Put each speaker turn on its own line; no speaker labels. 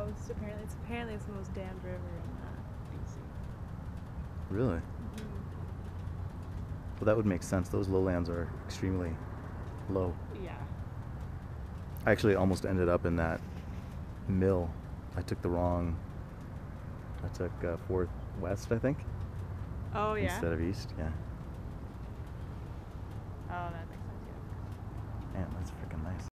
most. Apparently it's the most dammed river in BC.
Really? Well, that would make sense. Those lowlands are extremely low.
Yeah.
I actually almost ended up in that mill. I took 4th west, I think.
Oh, yeah?
Instead of east, yeah.
Oh, that makes sense, yeah.
Man, that's freaking nice.